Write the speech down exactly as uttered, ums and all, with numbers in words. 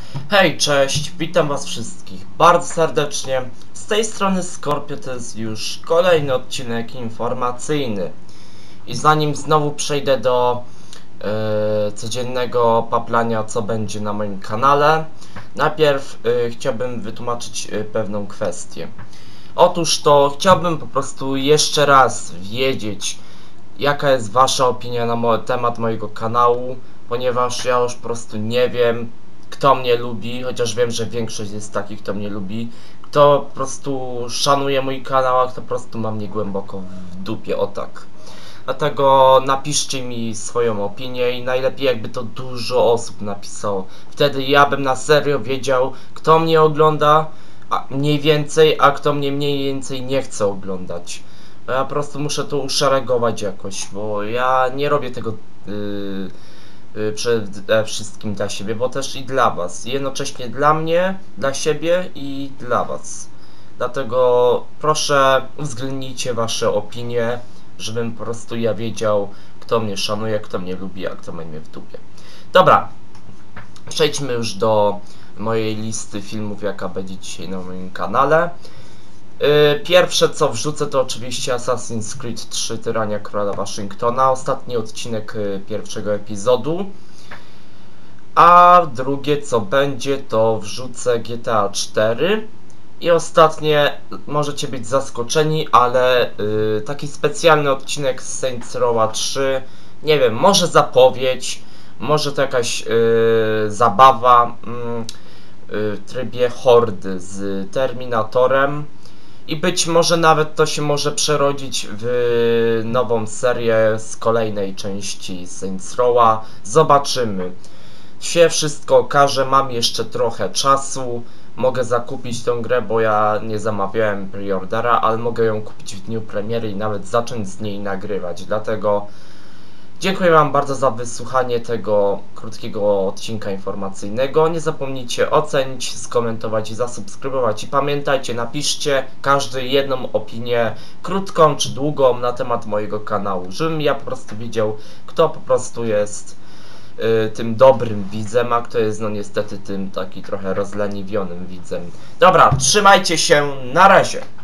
Hej, cześć, witam was wszystkich bardzo serdecznie. Z tej strony Scorpio, to jest już kolejny odcinek informacyjny. I zanim znowu przejdę do yy, codziennego paplania, co będzie na moim kanale, najpierw yy, chciałbym wytłumaczyć yy, pewną kwestię. Otóż to chciałbym po prostu jeszcze raz wiedzieć, jaka jest wasza opinia na mo temat mojego kanału, ponieważ ja już po prostu nie wiem, kto mnie lubi, chociaż wiem, że większość jest takich, kto mnie lubi, kto po prostu szanuje mój kanał, a kto po prostu ma mnie głęboko w dupie, o tak. Dlatego napiszcie mi swoją opinię i najlepiej jakby to dużo osób napisało. Wtedy ja bym na serio wiedział, kto mnie ogląda a mniej więcej, a kto mnie mniej więcej nie chce oglądać. Ja po prostu muszę to uszeregować jakoś, bo ja nie robię tego yy, yy, przede wszystkim dla siebie, bo też i dla was. Jednocześnie dla mnie, dla siebie i dla was. Dlatego proszę uwzględnijcie wasze opinie, żebym po prostu ja wiedział, kto mnie szanuje, kto mnie lubi, a kto ma mnie w dupie. Dobra, przejdźmy już do mojej listy filmów, jaka będzie dzisiaj na moim kanale. Pierwsze co wrzucę to oczywiście Assassin's Creed trzy Tyrania Króla Waszyngtona, ostatni odcinek pierwszego epizodu. A drugie co będzie to wrzucę G T A cztery. I ostatnie, możecie być zaskoczeni, ale yy, taki specjalny odcinek z Saints Row trzy. Nie wiem, może zapowiedź, może to jakaś yy, zabawa yy, w trybie hordy z Terminatorem. I być może nawet to się może przerodzić w nową serię z kolejnej części Saints Rowa. Zobaczymy. Się wszystko okaże, mam jeszcze trochę czasu. Mogę zakupić tę grę, bo ja nie zamawiałem preordera, ale mogę ją kupić w dniu premiery i nawet zacząć z niej nagrywać. Dlatego dziękuję wam bardzo za wysłuchanie tego krótkiego odcinka informacyjnego. Nie zapomnijcie ocenić, skomentować i zasubskrybować. I pamiętajcie, napiszcie każdy jedną opinię, krótką czy długą, na temat mojego kanału, żebym ja po prostu wiedział, kto po prostu jest y, tym dobrym widzem, a kto jest no niestety tym taki trochę rozleniwionym widzem. Dobra, trzymajcie się, na razie!